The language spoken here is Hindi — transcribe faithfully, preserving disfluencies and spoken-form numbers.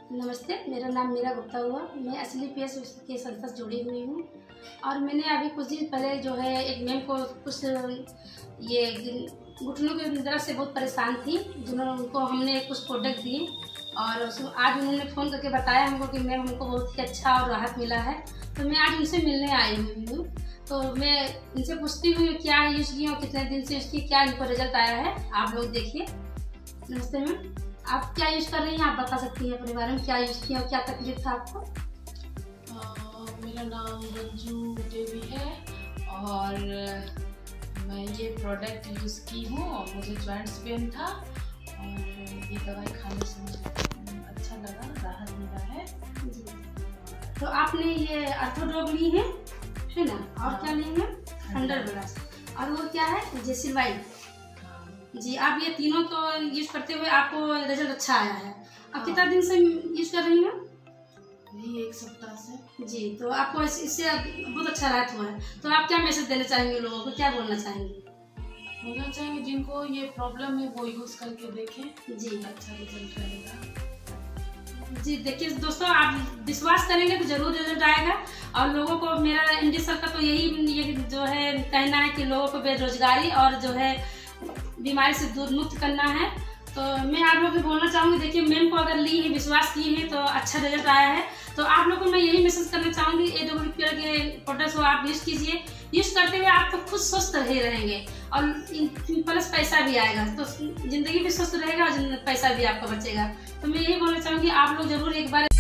नमस्ते, मेरा नाम मीरा गुप्ता हुआ। मैं असली पीएस के संस्था से जुड़ी हुई हूँ और मैंने अभी कुछ दिन पहले जो है एक मैम को कुछ ये घुटनों के दर्द से बहुत परेशान थी, जिन्होंने उनको हमने कुछ प्रोडक्ट दिए और आज उन्होंने फ़ोन करके बताया हमको कि मैम हमको बहुत ही अच्छा और राहत मिला है। तो मैं आज उनसे मिलने आई हुई हूँ, तो मैं इनसे पूछती हूँ क्या यूज़ किया और कितने दिन से इसकी क्या इनको रिजल्ट आया है। आप लोग देखिए। नमस्ते मैम, आप क्या यूज़ कर रही हैं? आप बता सकती हैं अपने बारे में, क्या यूज़ किया और क्या तकलीफ था आपको? आ, मेरा नाम रंजू देवी है और मैं ये प्रोडक्ट यूज़ की हूँ और मुझे जॉइंट्स पेन था और ये दवाई खाने से मुझे अच्छा लगा, राहत मिला है। तो आपने ये अर्थोड्रॉग ली है है ना, और हाँ। क्या ली है? थंडर ब्लास्ट, और वो क्या है? जेसिलवाइड। जी, आप ये तीनों तो यूज करते हुए आपको रिजल्ट अच्छा आया है। आप हाँ। कितना दिन से यूज कर रही हैं? यही एक सप्ताह से। जी, तो आपको इससे बहुत अच्छा राहत हुआ है। तो आप क्या मैसेज देना चाहेंगे लोगों को, क्या बोलना चाहेंगे? बोलना चाहेंगे जिनको ये प्रॉब्लम है वो यूज करके देखें। जी, अच्छा रिजल्ट रहेगा। जी देखिए दोस्तों, आप विश्वास करेंगे तो जरूर रिजल्ट आएगा। और लोगों को मेरा इंडी सर का तो यही ये जो है कहना है कि लोगों को बेरोजगारी और जो है बीमारी से दूर मुक्त करना है। तो मैं आप लोगों को बोलना चाहूँगी, देखिए मैम को अगर ली है, विश्वास की है तो अच्छा रिजल्ट आया है। तो आप लोगों को मैं यही मैसेज करना चाहूँगी, ए डब्ल्यू पी के प्रोडक्ट्स को आप यूज़ कीजिए। यूज़ करते हुए आप तो खुद स्वस्थ रहे रहेंगे और प्लस पैसा भी आएगा, तो ज़िंदगी भी स्वस्थ रहेगा और पैसा भी आपका बचेगा। तो मैं यही बोलना चाहूँगी, आप लोग जरूर एक बार